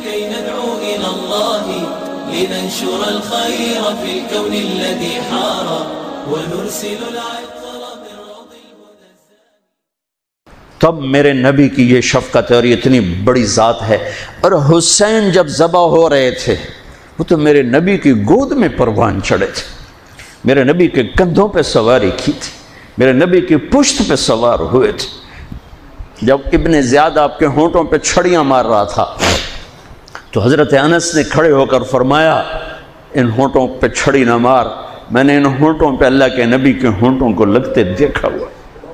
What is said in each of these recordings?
كي ندعو إلى الله لننشر الخير في الكون الذي حار ونرسل العطر من روض الهدى. تب میرے نبی کی یہ شفقت ہے اور یہ اتنی بڑی ذات ہے. اور حسین جب ذبح ہو رہے تھے وہ تو میرے نبی کی گود میں پروان چڑھے تھے، میرے نبی کے کندھوں پہ سواری کی تھی، میرے نبی کی پشت پہ سوار ہوئے تھے. جب ابن زیاد آپ کے ہونٹوں پہ چھڑیاں مار رہا تھا تو حضرت انس نے کھڑے ہو کر فرمایا ان ہونٹوں پہ چھڑی نہ مار، میں نے ان ہونٹوں پہ اللہ کے نبی کے ہونٹوں کو لگتے دیکھا ہوا.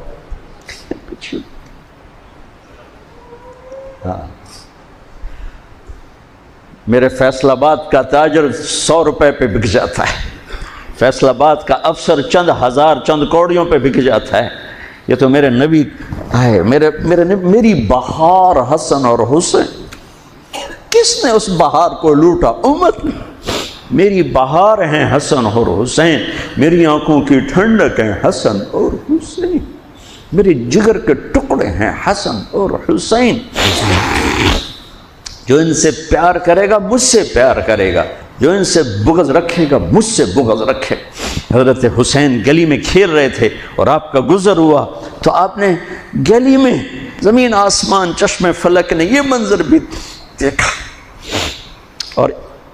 میرے فیصل آباد کا تاجر 100 روپے پہ بک جاتا ہے، فیصل آباد کا افسر چند ہزار چند کوڑیوں پہ بک جاتا ہے. یہ تو میرے نبی ہے، میری بہار حسن اور حسین. کس نے اس بہار کو لوٹا؟ امت نے. میری بہار ہیں حسن اور حسین، میری آنکھوں کی ٹھنڈک ہیں حسن اور حسین، میری جگر کے ٹکڑے ہیں حسن اور حسین. جو ان سے پیار کرے گا مجھ سے پیار کرے گا، جو ان سے بغض رکھے گا مجھ سے بغض رکھے. حضرت حسین گلی میں کھیل رہے تھے اور آپ کا گزر ہوا تو آپ نے گلی میں زمین آسمان چشم فلک نے یہ منظر بھی دیکھا. اور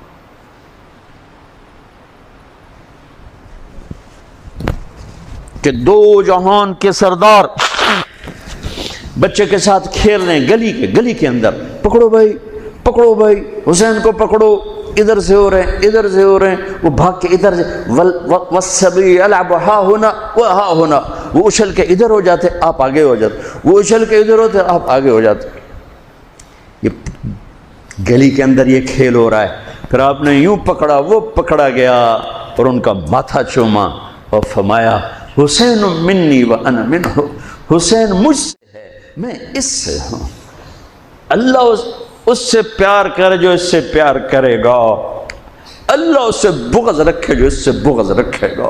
کہ دو جہان کے سردار بچے کے ساتھ کھیل رہے ہیں گلی کے اندر. پکڑو بھائی حسین کو پکڑو، ادھر سے ہو رہے ہیں وہ بھاگ کے ادھر سے والسبی یلعب ہا ہونا وہ اچھل کے ادھر ہو جاتے آپ آگے ہو جاتے، وہ اچھل کے ادھر ہوتے آپ آگے ہو جاتے. یہ گلی کے اندر یہ کھیل ہو رہا ہے. پھر آپ نے یوں پکڑا، وہ پکڑا گیا اور ان کا ماتھا چوما اور فرمایا حسین منی وانا منہ، حسین مجھ سے ہے میں اس سے ہوں. اللہ اس سے پیار کرے جو اس سے پیار کرے گا، اللہ اس سے بغض رکھے جو اس سے بغض رکھے گا.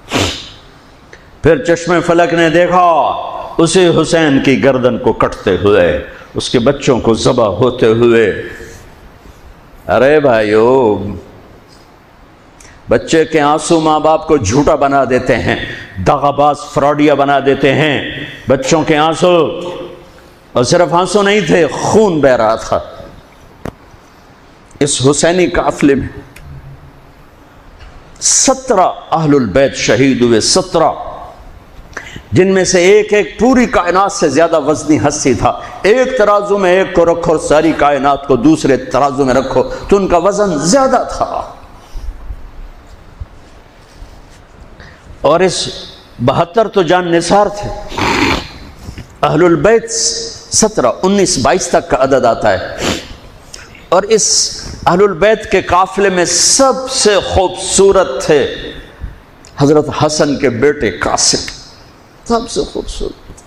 پھر چشم فلک نے دیکھا اسی حسین کی گردن کو کٹتے ہوئے، اس کے بچوں کو ذبح ہوتے ہوئے. ارے بھائیو، بچے کے آنسو ماں باپ کو جھوٹا بنا دیتے ہیں، دغاباز فراڈیا بنا دیتے ہیں. بچوں کے آنسو، اور صرف آنسو نہیں تھے، خون بہ رہا تھا. اس حسینی قافلے میں 17 اہل البیت شہید ہوئے، 17، جن میں سے ایک پوری کائنات سے زیادہ وزنی ہستی تھا. ایک ترازو میں ایک کو رکھو اور ساری کائنات کو دوسرے ترازو میں رکھو تو ان کا وزن زیادہ تھا. اور اس 72 تو جان نثار تھے. اہل البیت 17، 19، 22 تک کا عدد آتا ہے. اور اس اہل البیت کے قافلے میں سب سے خوبصورت تھے حضرت حسن کے بیٹے قاسم، سب سے خوبصورت.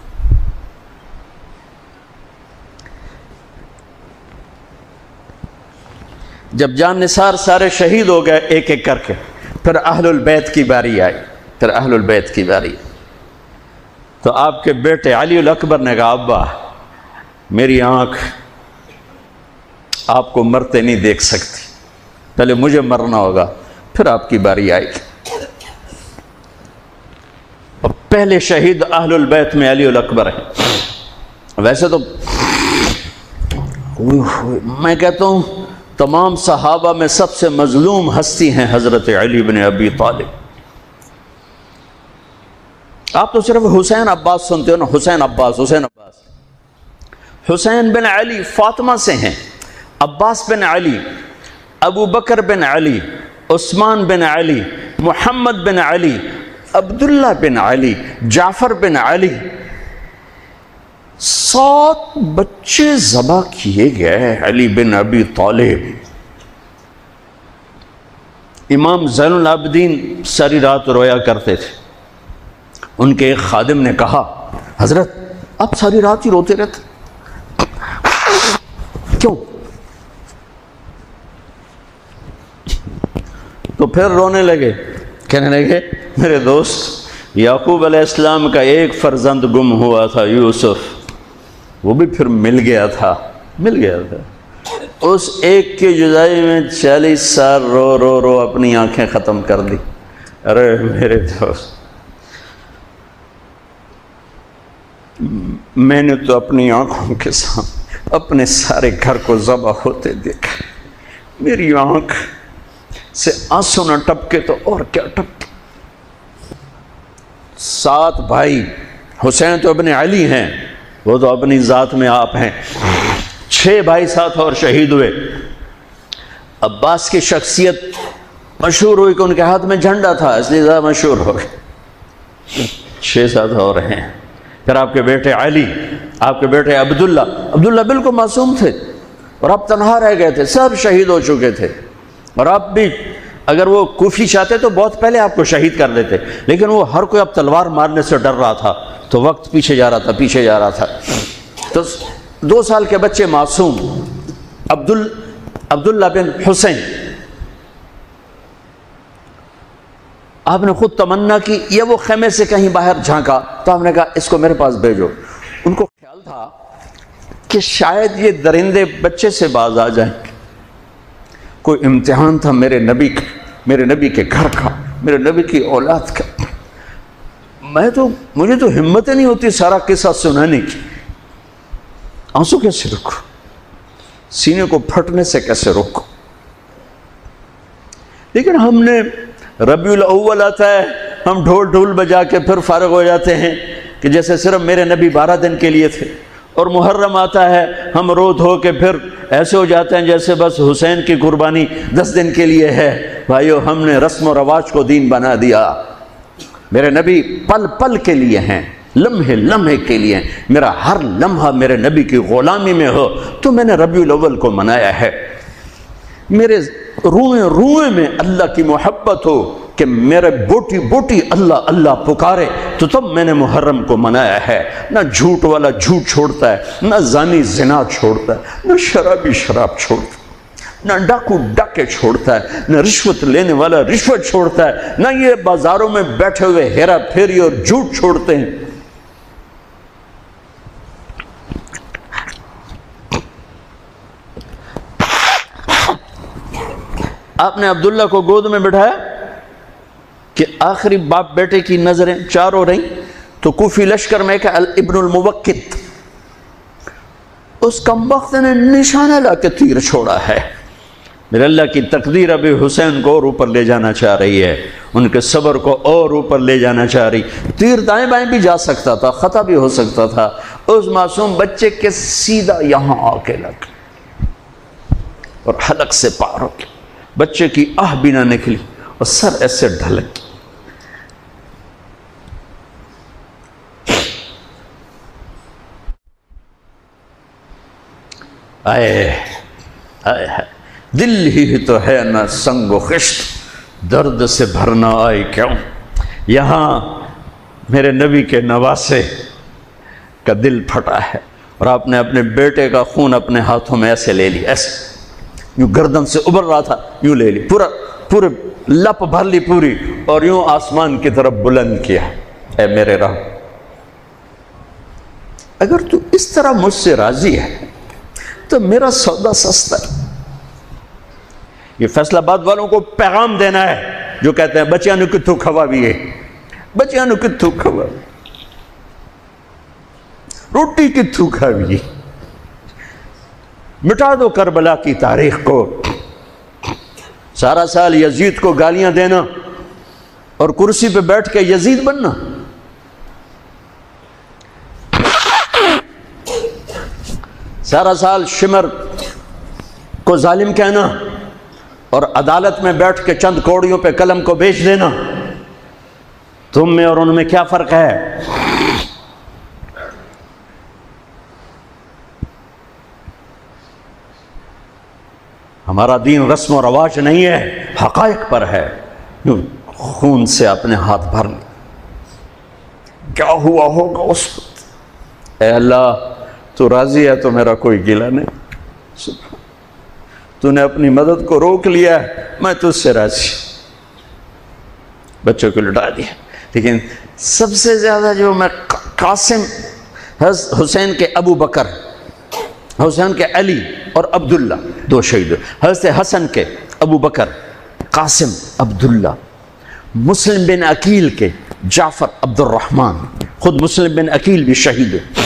جب جان نثار سارے شہید ہو گئے ایک ایک کر کے، پھر اہل البیت کی باری آئی. تو آپ کے بیٹے علی الاکبر نے کہا ابا میری آنکھ آپ کو مرتے نہیں دیکھ سکتی، پہلے مجھے مرنا ہوگا پھر آپ کی باری آئے گی. اور پہلے شہید اہل البیت میں علی الاکبر ہیں. ویسے تو میں کہتا ہوں تمام صحابہ میں سب سے مظلوم ہستی ہیں حضرت علی بن ابی طالب. آپ تو صرف حسین عباس سنتے ہو نا، حسین عباس. حسین بن علی فاطمہ سے ہیں، عباس بن علی، ابو بکر بن علی، عثمان بن علی، محمد بن علی، عبداللہ بن علی، جعفر بن علی. 7 بچے ذبح کیے گئے علی بن ابی طالب. امام زین العابدین ساری رات رویا کرتے تھے. ان کے ایک خادم نے کہا حضرت آپ ساری رات ہی روتے رہتے کیوں؟ تو پھر رونے لگے، کہنے لگے میرے دوست یعقوب علیہ السلام کا ایک فرزند گم ہوا تھا، یوسف، وہ بھی پھر مل گیا تھا. اس ایک کی جدائی میں 40 سال رو رو رو اپنی آنکھیں ختم کر دی۔ ارے میرے دوست، میں نے تو اپنی آنکھوں کے سامنے اپنے سارے گھر کو ذبح ہوتے دیکھا، میری آنکھ سے آنسو نہ ٹپکے تو اور کیا ٹپکے۔ 7 بھائی، حسین تو ابن علی ہیں، وہ تو اپنی ذات میں آپ ہیں، 6 بھائی 7 اور شہید ہوئے۔ عباس کی شخصیت مشہور ہوئی کہ ان کے ہاتھ میں جھنڈا تھا، اس لیے زیادہ مشہور ہو گئے۔ 6-7 اور ہیں۔ پھر آپ کے بیٹے علی، آپ کے بیٹے عبداللہ بالکل معصوم تھے اور آپ تنہا رہ گئے تھے، سب شہید ہو چکے تھے، اور آپ بھی اگر وہ کوفی چاہتے تو بہت پہلے آپ کو شہید کر دیتے، لیکن وہ ہر کوئی اب تلوار مارنے سے ڈر رہا تھا، تو وقت پیچھے جا رہا تھا۔ تو 2 سال کے بچے معصوم عبداللہ بن حسین، آپ نے خود تمنا کی، یا وہ خیمے سے کہیں باہر جھانکا تو آپ نے کہا اس کو میرے پاس بھیجو۔ ان کو خیال تھا کہ شاید یہ درندے بچے سے باز آ جائیں، کوئی امتحان تھا میرے نبی کا، میرے نبی کے گھر کا، میرے نبی کی اولاد کا۔ مجھے تو ہمت نہیں ہوتی سارا قصہ سنانے کی، آنسو کیسے روکو، سینے کو پھٹنے سے کیسے روکو۔ لیکن ہم نے ربیع الاول آتا ہے، ہم ڈھول بجا کے پھر فارغ ہو جاتے ہیں کہ جیسے صرف میرے نبی 12 دن کے لیے تھے، اور محرم آتا ہے، ہم رو دھو کے پھر ایسے ہو جاتے ہیں جیسے بس حسین کی قربانی 10 دن کے لیے ہے۔ بھائیو، ہم نے رسم و رواج کو دین بنا دیا۔ میرے نبی پل پل کے لیے ہیں، لمحے لمحے کے لیے ہیں، میرا ہر لمحہ میرے نبی کی غلامی میں ہو تو میں نے ربیع الاول کو منایا ہے۔ میرے روئیں روئیں میں اللہ کی محبت ہو کہ میرے بوٹی بوٹی اللہ اللہ پکارے تو تب میں نے محرم کو منایا ہے۔ نہ جھوٹ والا جھوٹ چھوڑتا ہے، نہ زانی زنا چھوڑتا ہے، نہ شرابی شراب چھوڑتا ہے، نہ ڈاکو ڈاکے چھوڑتا ہے، نہ رشوت لینے والا رشوت چھوڑتا ہے، نہ یہ بازاروں میں بیٹھے ہوئے ہیرا پھیری اور جھوٹ چھوڑتے ہیں۔ آپ نے عبداللہ کو گود میں بٹھایا کہ آخری باپ بیٹے کی نظریں 4 ہو رہی، تو کوفی لشکر میں کہ ابن الموقت، اس کمبخت نے نشانہ لا کے تیر چھوڑا ہے۔ میرے اللہ کی تقدیر ابھی حسین کو اور اوپر لے جانا چاہ رہی ہے، ان کے صبر کو اور اوپر لے جانا چاہ رہی۔ تیر دائیں بائیں بھی جا سکتا تھا، خطا بھی ہو سکتا تھا، اس معصوم بچے کے سیدھا یہاں آ کے لگ اور حلق سے پار ہو کے بچے کی آہ بھی نہ نکلی اور سر ایسے ڈھلک۔ آئے دل ہی تو ہے نہ سنگ و خشت، درد سے بھرنا آئی کیوں۔ یہاں میرے نبی کے نواسے کا دل پھٹا ہے، اور آپ نے اپنے بیٹے کا خون اپنے ہاتھوں میں ایسے لے لی، ایسے یوں گردن سے ابھر رہا تھا، یوں لے لی، پورے لپ بھر لی پوری، اور یوں آسمان کی طرف بلند کیا۔ اے میرے رب، اگر تو اس طرح مجھ سے راضی ہے تو میرا سودا سستا ہے۔ یہ فیصل آباد والوں کو پیغام دینا ہے جو کہتے ہیں بچیاں نو کتھو کھوا بھی ہے، بچیاں نو کتھو کھوا، روٹی کتھو کھا بھی ہے۔ مٹا دو کربلا کی تاریخ کو۔ سارا سال یزید کو گالیاں دینا اور کرسی پہ بیٹھ کے یزید بننا، سارا سال شمر کو ظالم کہنا اور عدالت میں بیٹھ کے چند کوڑیوں پہ قلم کو بیچ دینا، تم میں اور ان میں کیا فرق ہے؟ ہمارا دین رسم و رواج نہیں ہے، حقائق پر ہے۔ خون سے اپنے ہاتھ بھر لیں، کیا ہوا ہوگا اس وقت؟ اے اللہ، تو راضی ہے تو میرا کوئی گلہ نہیں، تو نے اپنی مدد کو روک لیا ہے، میں تجھ سے راضی۔ بچوں کو لٹا دیا۔ لیکن سب سے زیادہ جو میں قاسم، حسین کے ابو بکر، حسین کے علی اور عبداللہ، دو شہید ہوئے. حضرت حسن کے ابو بکر، قاسم عبداللہ، مسلم بن عقیل کے جعفر عبد الرحمن، خود مسلم بن عقیل بھی شہید ہوئے.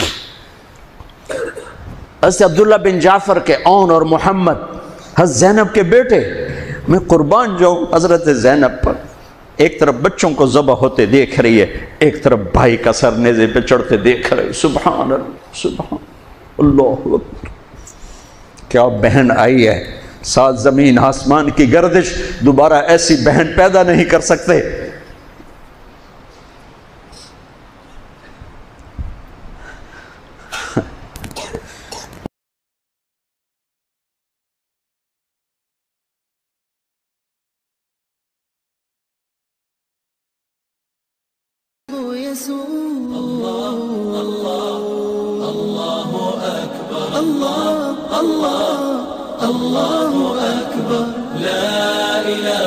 حضرت عبداللہ بن جعفر کے اون اور محمد، حضرت زینب کے بیٹے. میں قربان جاؤں حضرت زینب پر. ایک طرف بچوں کو ذبح ہوتے دیکھ رہی ہے، ایک طرف بھائی کا سر نیزے پہ چڑھتے دیکھ رہے. سبحان اللہ، سبحان اللہ اکبر. کیا بہن آئی ہے، ساتھ زمین آسمان کی گردش دوبارہ ایسی بہن پیدا نہیں کر سکتے. الله أكبر لا إله